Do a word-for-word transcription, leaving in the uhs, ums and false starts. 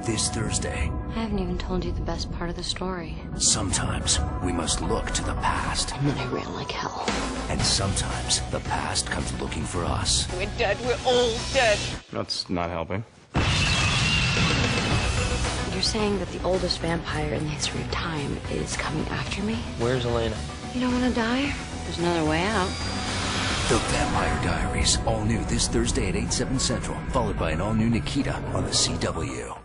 this Thursday. I haven't even told you the best part of the story. Sometimes we must look to the past. And then I ran like hell. And sometimes the past comes looking for us. We're dead. We're all dead. That's not helping. You're saying that the oldest vampire in the history of time is coming after me? Where's Elena? You don't want to die? There's another way out. The Vampire Diaries, all new this Thursday at eight, seven Central, followed by an all-new Nikita on the C W.